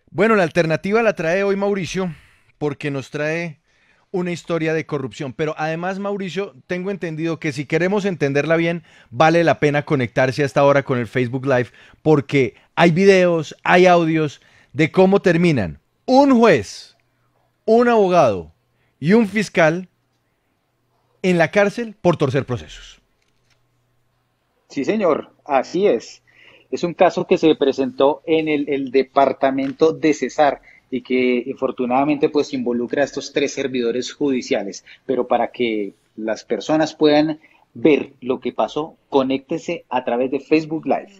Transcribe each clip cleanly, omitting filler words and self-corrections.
Bueno, la alternativa la trae hoy Mauricio porque nos trae una historia de corrupción. Pero además, Mauricio, tengo entendido que si queremos entenderla bien, vale la pena conectarse a esta hora con el Facebook Live porque hay videos, hay audios de cómo terminan un juez, un abogado y un fiscal en la cárcel por torcer procesos. Sí, señor, así es. Es un caso que se presentó en el departamento de Cesar y que infortunadamente pues involucra a estos tres servidores judiciales. Pero para que las personas puedan ver lo que pasó, conéctese a través de Facebook Live.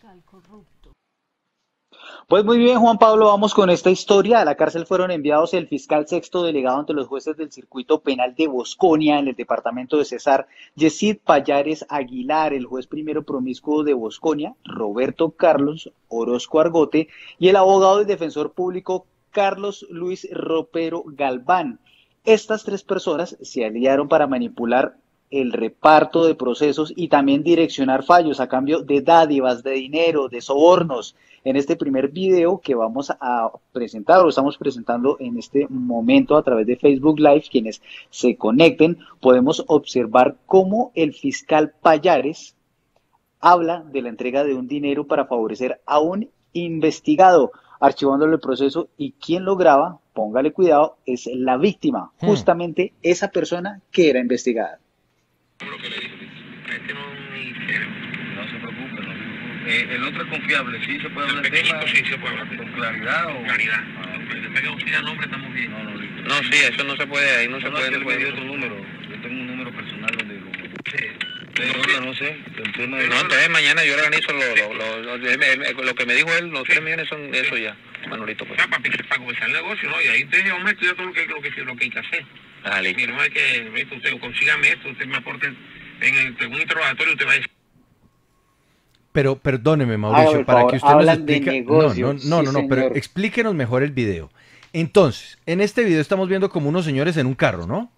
Pues muy bien, Juan Pablo, vamos con esta historia. A la cárcel fueron enviados el fiscal sexto delegado ante los jueces del circuito penal de Bosconia en el departamento de Cesar, Yesid Payares Aguilar, el juez primero promiscuo de Bosconia, Roberto Carlos Orozco Argote, y el abogado y defensor público Carlos Luis Ropero Galván. Estas tres personas se aliaron para manipular el reparto de procesos y también direccionar fallos a cambio de dádivas, de dinero, de sobornos. En este primer video que vamos a presentar o estamos presentando en este momento a través de Facebook Live, quienes se conecten, podemos observar cómo el fiscal Payares habla de la entrega de un dinero para favorecer a un investigado, archivándole el proceso, y quien lo graba, póngale cuidado, es la víctima, Hmm. justamente esa persona que era investigada. Lo que le dije, a este no ni cero. No se preocupe, no se preocupe. El otro es confiable, sí se puede hablar del tema. Sí se puede hablar con claridad o. Claridad. Después que usted nombre estamos bien. No, no, listo. No, sí, eso no se puede, ahí no se puede. Yo le dio otro número. Yo tengo un número personal donde lo. Sí. Pero no sé, el tema de. No, entonces mañana yo organizo lo que me dijo él, los 3 millones son eso ya, Manolito. Pues. Para comenzar el negocio, ¿no? Y ahí te yo me estudio todo lo que hay que hacer. Dale. Mira, no hay que, usted consígame esto, usted me aporte en un interrogatorio, usted va a decir. Pero perdóneme, Hágame Mauricio, el para que favor, usted nos hablan de explique. No, no, negocios, no, sí no, no, pero señor. explíquenos mejor el video. Entonces, en este video estamos viendo como unos señores en un carro, ¿no?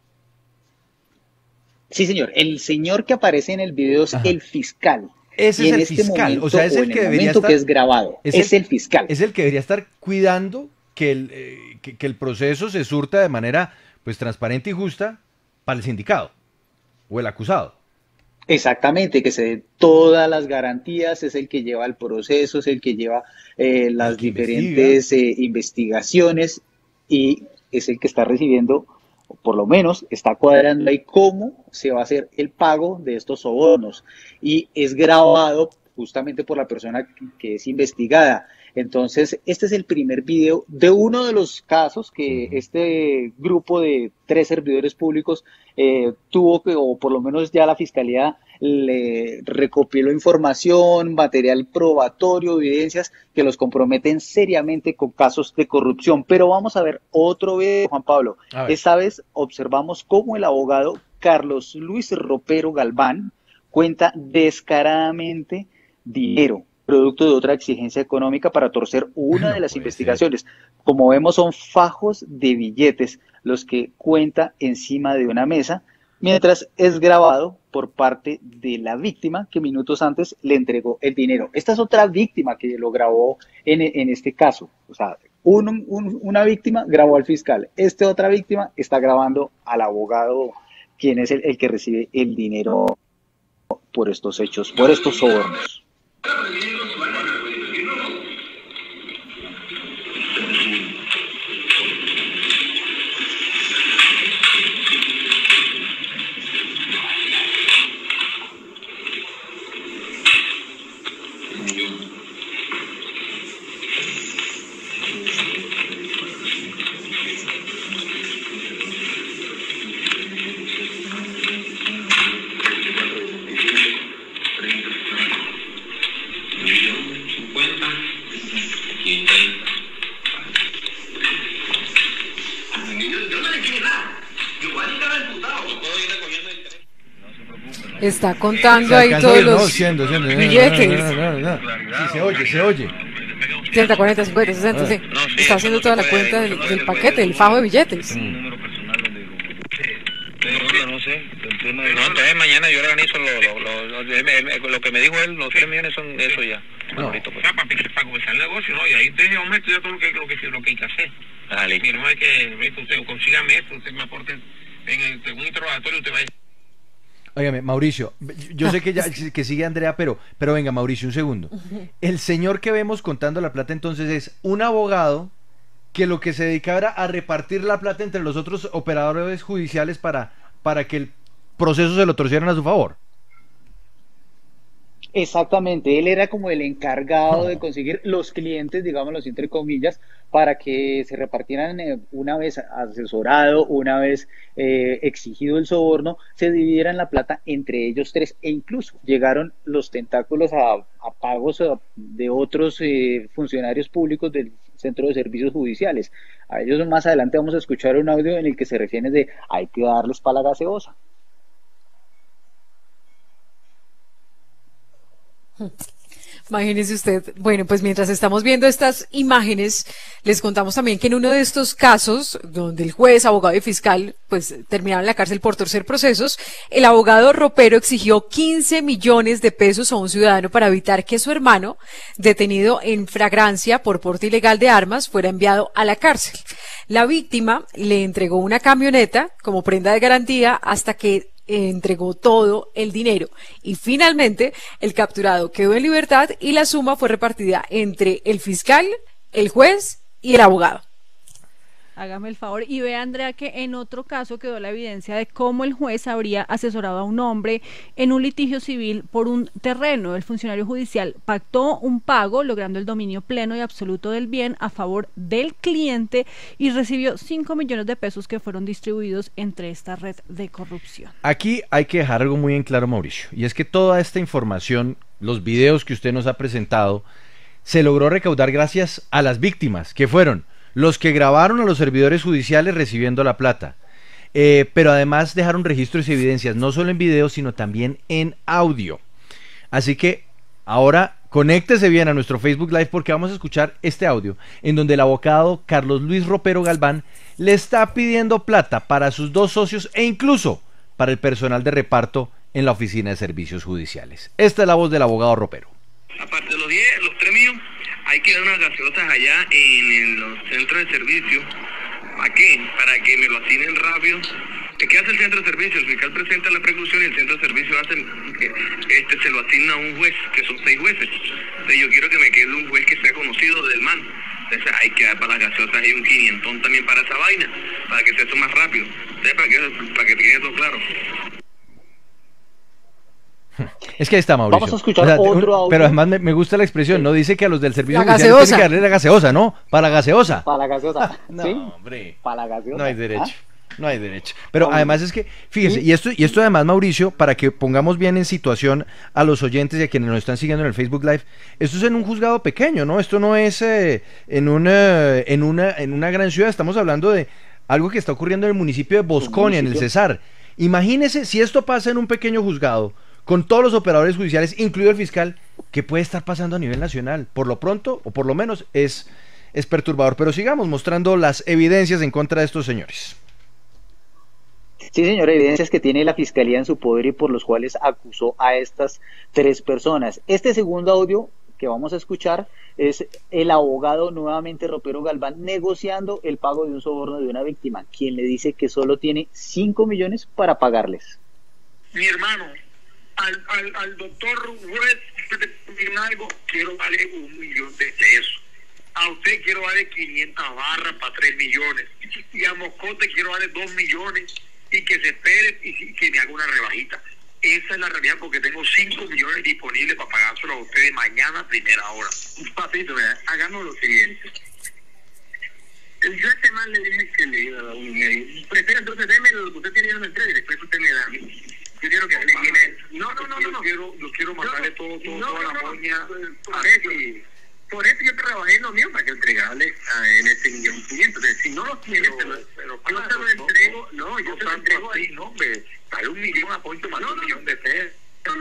Sí señor, el señor que aparece en el video es Ajá. el fiscal. Ese Y es en el este fiscal, o momento sea, es o el en que el debería momento que estar, es grabado, es es el, el fiscal. es el que debería estar cuidando que el proceso se surta de manera pues transparente y justa para el sindicado o el acusado. Exactamente, que se den todas las garantías, es el que lleva el proceso, es el que lleva El las que investiga. diferentes investigaciones y es el que está recibiendo, o por lo menos está cuadrando ahí cómo se va a hacer el pago de estos sobornos. Y es grabado justamente por la persona que es investigada. Entonces, este es el primer video de uno de los casos que Ujú. este grupo de tres servidores públicos tuvo que, o por lo menos ya la fiscalía le recopiló información, material probatorio, evidencias que los comprometen seriamente con casos de corrupción. Pero vamos a ver otro video, Juan Pablo. A ver. Esta vez observamos cómo el abogado Carlos Luis Ropero Galván cuenta descaradamente dinero, producto de otra exigencia económica para torcer una de No las puede ser. investigaciones. Como vemos, son fajos de billetes los que cuenta encima de una mesa, mientras es grabado por parte de la víctima que minutos antes le entregó el dinero. Esta es otra víctima que lo grabó en este caso. O sea, una víctima grabó al fiscal, esta otra víctima está grabando al abogado, quien es el que recibe el dinero por estos hechos, por estos sobornos. Está Se contando ahí alcanza a todos oír, no, los siendo, siendo. billetes. Sí, se oye, se oye. 30, 40, 50, 60, Ah. sí. Está haciendo toda la cuenta del paquete, del fajo de billetes. Mm. Número personal donde lo. No sé, el tema de. No, entonces mañana yo organizo lo que me dijo él, los 3 millones son eso ya. No. Manolito, pues. Para comenzar el negocio. negocio, ¿no? Y ahí usted me estudia todo lo que hay que hacer. Dale. Mira, no hay que, usted consígame esto, usted me aporte en un interrogatorio, usted va a... Óigame, Mauricio, yo sé que ya que sigue Andrea, pero venga, Mauricio, un segundo. El señor que vemos contando la plata entonces es un abogado que lo que se dedicaba era a repartir la plata entre los otros operadores judiciales para que el proceso se lo torcieran a su favor. Exactamente, él era como el encargado de conseguir los clientes, digámoslo entre comillas, para que se repartieran una vez asesorado, una vez exigido el soborno, se dividieran la plata entre ellos tres e incluso llegaron los tentáculos a pagos de otros funcionarios públicos del Centro de Servicios Judiciales. A ellos más adelante vamos a escuchar un audio en el que se refiere de hay que darles para la gaseosa. Imagínese usted, bueno, pues mientras estamos viendo estas imágenes, les contamos también que en uno de estos casos, donde el juez, abogado y fiscal, pues terminaron en la cárcel por torcer procesos, el abogado ropero exigió 15 millones de pesos a un ciudadano para evitar que su hermano, detenido en flagrancia por porte ilegal de armas, fuera enviado a la cárcel. La víctima le entregó una camioneta como prenda de garantía hasta que entregó todo el dinero y finalmente el capturado quedó en libertad y la suma fue repartida entre el fiscal, el juez y el abogado. Hágame el favor y vea, Andrea, que en otro caso quedó la evidencia de cómo el juez habría asesorado a un hombre en un litigio civil por un terreno. El funcionario judicial pactó un pago, logrando el dominio pleno y absoluto del bien a favor del cliente y recibió 5 millones de pesos que fueron distribuidos entre esta red de corrupción. Aquí hay que dejar algo muy en claro, Mauricio, y es que toda esta información, los videos que usted nos ha presentado, se logró recaudar gracias a las víctimas, que fueron los que grabaron a los servidores judiciales recibiendo la plata, pero además dejaron registros y evidencias, no solo en video, sino también en audio. Así que ahora conéctese bien a nuestro Facebook Live porque vamos a escuchar este audio en donde el abogado Carlos Luis Ropero Galván le está pidiendo plata para sus dos socios e incluso para el personal de reparto en la Oficina de Servicios Judiciales. Esta es la voz del abogado Ropero. Aparte de los 10, los 3 míos, hay que dar unas gaseosas allá en los centros de servicio. ¿Para qué? Para que me lo asignen rápido. ¿Qué hace el centro de servicio? El fiscal presenta la preclusión y el centro de servicio se lo asigna a un juez, que son 6 jueces. Entonces yo quiero que me quede un juez que sea conocido del man. Entonces hay que dar para las gaseosas y un 500 también para esa vaina, para que sea eso más rápido. Entonces, para que quede todo claro. Es que ahí está, Mauricio. Vamos a escuchar otro audio. Pero además me gusta la expresión, no dice que a los del servicio La judicial gaseosa. tienen que darle la gaseosa, ¿no? Para la gaseosa. Para la gaseosa. No, ¿Sí? hombre. Para la gaseosa. No hay derecho. ¿Ah? No hay derecho. Pero además es que, fíjese, y esto además, Mauricio, para que pongamos bien en situación a los oyentes y a quienes nos están siguiendo en el Facebook Live, esto es en un juzgado pequeño, ¿no? Esto no es en una gran ciudad, estamos hablando de algo que está ocurriendo en el municipio de Bosconia, en el Cesar. Imagínese si esto pasa en un pequeño juzgado, con todos los operadores judiciales, incluido el fiscal, ¿qué puede estar pasando a nivel nacional? Por lo pronto, o por lo menos, es perturbador. Pero sigamos mostrando las evidencias en contra de estos señores. Sí, señor, evidencias que tiene la Fiscalía en su poder y por los cuales acusó a estas 3 personas. Este segundo audio que vamos a escuchar es el abogado nuevamente Ropero Galván negociando el pago de un soborno de una víctima, quien le dice que solo tiene 5 millones para pagarles. Mi hermano, al doctor juez algo, quiero darle 1 millón de pesos. A usted quiero darle 500 barras para 3 millones. Y a Moscote quiero darle 2 millones y que se espere y que me haga una rebajita. Esa es la realidad porque tengo 5 millones disponibles para pagárselo a ustedes mañana a primera hora. Papito, hagamos lo siguiente. Yo a este man le dije que le iba a dar 1,5. Prefiero entonces déme lo que usted tiene en la entrega y después usted me da a mí. Yo quiero que alguien viene. No. Yo quiero mandarle toda la moña a Messi. Por eso yo trabajé en lo mío para que entregarle en ese 1.500.000. Entonces, si no lo tiene, yo se lo entrego. No, yo se lo entrego ahí. No, hombre, dale 1 millón a Poncho más 1 millón de pesos.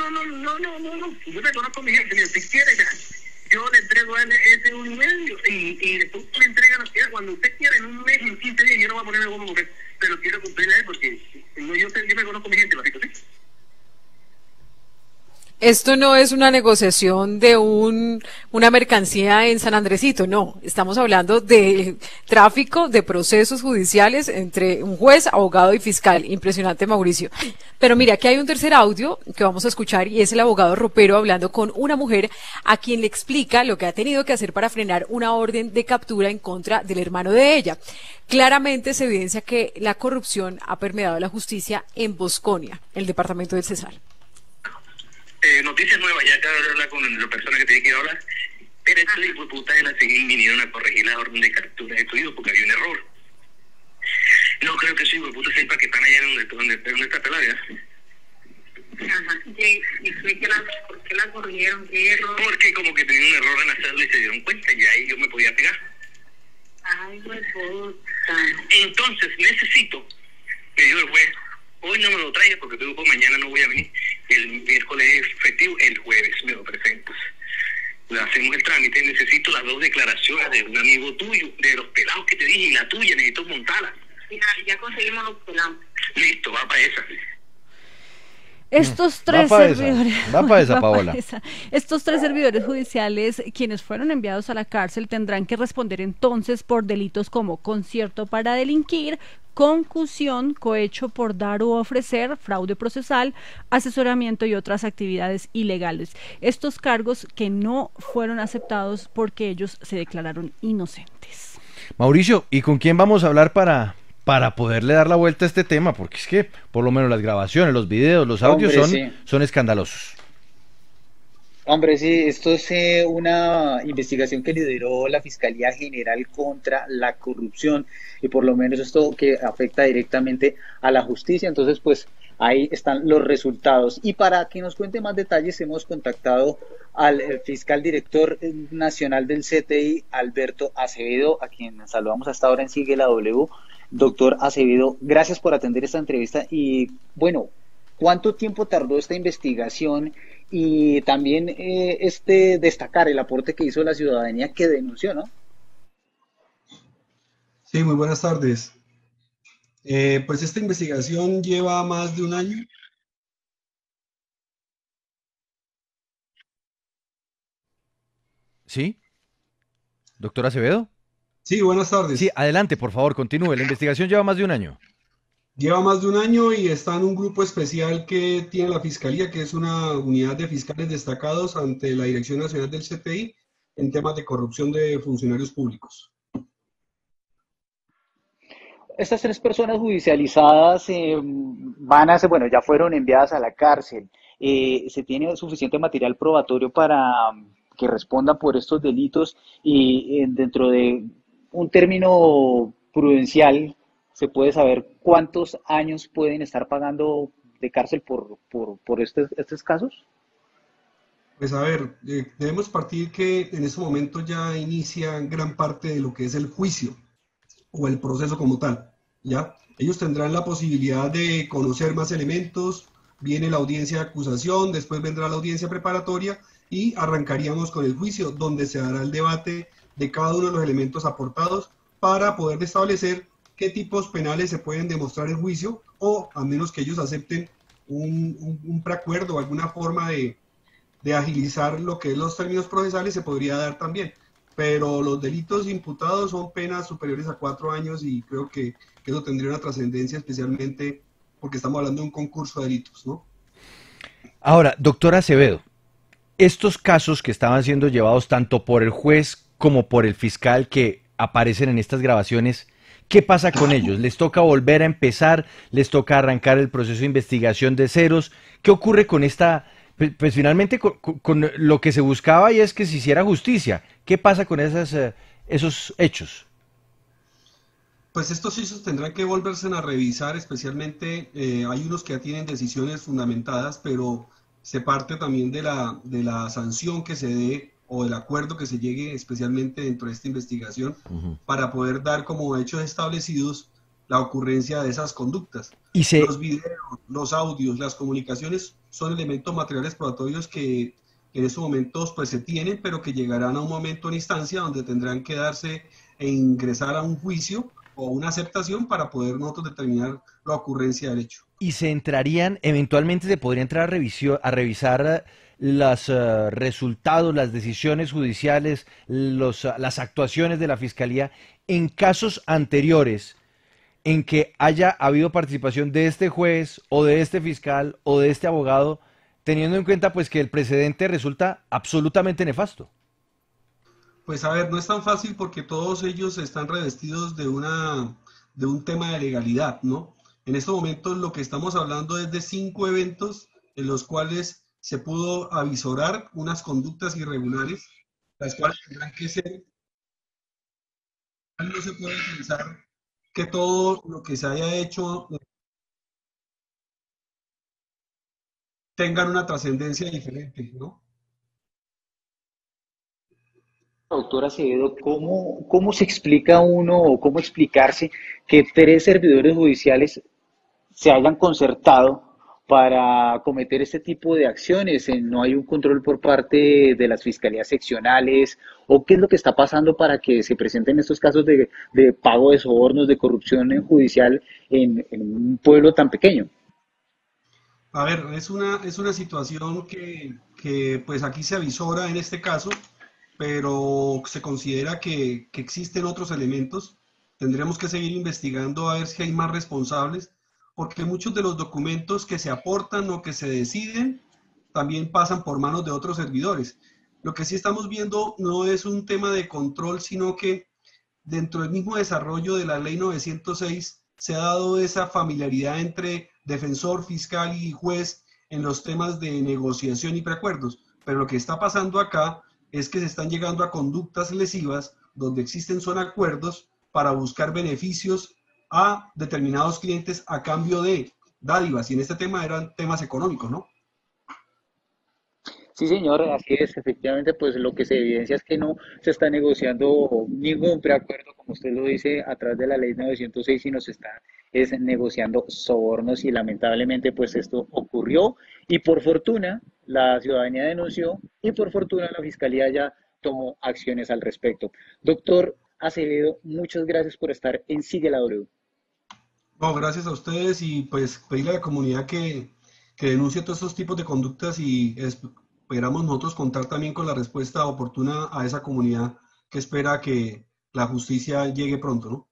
No. Yo me conozco a mi gente. Si quiere, yo le entrego a él ese 1,5 y después me entregan a usted cuando usted quiera en un mes, en 15 días. Yo no voy a ponerme como mujer, pero quiero cumplirle a él porque yo me conozco a mi gente, papito, ¿sí? Esto no es una negociación de una mercancía en San Andresito, no. Estamos hablando de tráfico de procesos judiciales entre un juez, abogado y fiscal. Impresionante, Mauricio. Pero mira, aquí hay un tercer audio que vamos a escuchar y es el abogado ropero hablando con una mujer a quien le explica lo que ha tenido que hacer para frenar una orden de captura en contra del hermano de ella. Claramente se evidencia que la corrupción ha permeado la justicia en Bosconia, el departamento del Cesar. Noticias nuevas, ya acabo de hablar con la persona que tenía que ir a hablar, pero estos hijos de puta de la CIGIN vinieron a corregir la orden de captura de tu hijo porque había un error. No creo que ese hijo de puta sepa que están allá donde está pelada, ¿ya? Ajá, y ¿por qué la corrigieron? ¿Qué error? Porque como que tenía un error en hacerlo y se dieron cuenta y ahí yo me podía pegar. Ay, güey, puta. Entonces necesito, me dijo el juez, hoy no me lo traigas porque tengo mañana no voy a venir. El miércoles es festivo, el jueves me lo presentas. Le hacemos el trámite, necesito las 2 declaraciones de un amigo tuyo, de los pelados que te dije, y la tuya, necesito montarla. Ya conseguimos los pelados. Listo, va para esa. Estos tres servidores, va para esa, Paola. Estos 3 servidores judiciales, quienes fueron enviados a la cárcel, tendrán que responder entonces por delitos como concierto para delinquir, concusión, cohecho por dar u ofrecer, fraude procesal, asesoramiento y otras actividades ilegales. Estos cargos que no fueron aceptados porque ellos se declararon inocentes. Mauricio, ¿y con quién vamos a hablar para poderle dar la vuelta a este tema? Porque es que por lo menos las grabaciones, los videos, los audios son escandalosos. Hombre, sí, esto es una investigación que lideró la Fiscalía General contra la Corrupción y por lo menos esto que afecta directamente a la justicia. Entonces, pues ahí están los resultados. Y para que nos cuente más detalles, hemos contactado al fiscal director nacional del CTI, Alberto Acevedo, a quien saludamos hasta ahora en Sigue la W. Doctor Acevedo, gracias por atender esta entrevista y bueno, ¿cuánto tiempo tardó esta investigación? Y también destacar el aporte que hizo la ciudadanía que denunció, ¿no? Sí, muy buenas tardes. Pues esta investigación lleva más de un año. ¿Sí? ¿Doctor Acevedo? Sí, buenas tardes. Sí, adelante, por favor, continúe. La investigación lleva más de un año. Lleva más de un año y está en un grupo especial que tiene la Fiscalía, que es una unidad de fiscales destacados ante la Dirección Nacional del CTI en temas de corrupción de funcionarios públicos. Estas 3 personas judicializadas bueno, ya fueron enviadas a la cárcel. ¿Se tiene suficiente material probatorio para que respondan por estos delitos? Y dentro de un término prudencial, ¿se puede saber cuántos años pueden estar pagando de cárcel por estos casos? Pues a ver, debemos partir que en este momento ya inicia gran parte de lo que es el juicio o el proceso como tal, ¿ya? Ellos tendrán la posibilidad de conocer más elementos, viene la audiencia de acusación, después vendrá la audiencia preparatoria y arrancaríamos con el juicio, donde se dará el debate de cada uno de los elementos aportados para poder establecer qué tipos penales se pueden demostrar en juicio o a menos que ellos acepten un preacuerdo o alguna forma de agilizar lo que es los términos procesales se podría dar también. Pero los delitos imputados son penas superiores a 4 años y creo que eso tendría una trascendencia especialmente porque estamos hablando de un concurso de delitos, ¿no? Ahora, doctor Acevedo, estos casos que estaban siendo llevados tanto por el juez como por el fiscal que aparecen en estas grabaciones, ¿qué pasa con ellos? ¿Les toca volver a empezar? ¿Les toca arrancar el proceso de investigación de ceros? ¿Qué ocurre con esta, pues finalmente con lo que se buscaba y es que se hiciera justicia? ¿Qué pasa con esos hechos? Pues estos hechos tendrán que volverse a revisar, especialmente hay unos que ya tienen decisiones fundamentadas, pero se parte también de la sanción que se dé o del acuerdo que se llegue especialmente dentro de esta investigación para poder dar como hechos establecidos la ocurrencia de esas conductas. Los videos, los audios, las comunicaciones son elementos materiales probatorios que en estos momentos pues se tienen, pero que llegarán a un momento en instancia donde tendrán que darse e ingresar a un juicio o una aceptación para poder nosotros determinar la ocurrencia del hecho. ¿Y se entrarían, eventualmente se podría entrar a revisar los resultados, las decisiones judiciales, las actuaciones de la Fiscalía en casos anteriores en que haya habido participación de este juez o de este fiscal o de este abogado, teniendo en cuenta pues que el precedente resulta absolutamente nefasto? Pues a ver, no es tan fácil porque todos ellos están revestidos de un tema de legalidad, ¿no? En estos momentos lo que estamos hablando es de 5 eventos en los cuales se pudo avisorar unas conductas irregulares, las cuales tendrán que ser, no se puede pensar que todo lo que se haya hecho tengan una trascendencia diferente, ¿no? Doctora Acevedo, ¿cómo se explica uno o cómo explicarse que 3 servidores judiciales se hayan concertado para cometer este tipo de acciones? ¿No hay un control por parte de las fiscalías seccionales? ¿O qué es lo que está pasando para que se presenten estos casos de pago de sobornos, de corrupción judicial en un pueblo tan pequeño? A ver, es una situación que pues aquí se avisora en este caso, pero se considera que existen otros elementos. Tendremos que seguir investigando a ver si hay más responsables, porque muchos de los documentos que se aportan o que se deciden también pasan por manos de otros servidores. Lo que sí estamos viendo no es un tema de control, sino que dentro del mismo desarrollo de la ley 906 se ha dado esa familiaridad entre defensor, fiscal y juez en los temas de negociación y preacuerdos. Pero lo que está pasando acá es que se están llegando a conductas lesivas donde existen son acuerdos para buscar beneficios a determinados clientes a cambio de dádivas. Y en este tema eran temas económicos, ¿no? Sí, señor, así es. Efectivamente, pues lo que se evidencia es que no se está negociando ningún preacuerdo, como usted lo dice, a través de la ley 906, sino se está negociando sobornos y lamentablemente pues esto ocurrió y por fortuna la ciudadanía denunció y por fortuna la fiscalía ya tomó acciones al respecto. Doctor Acevedo, muchas gracias por estar en Sigue la W. No, gracias a ustedes y pues pedirle a la comunidad que denuncie todos estos tipos de conductas y esperamos nosotros contar también con la respuesta oportuna a esa comunidad que espera que la justicia llegue pronto, ¿no?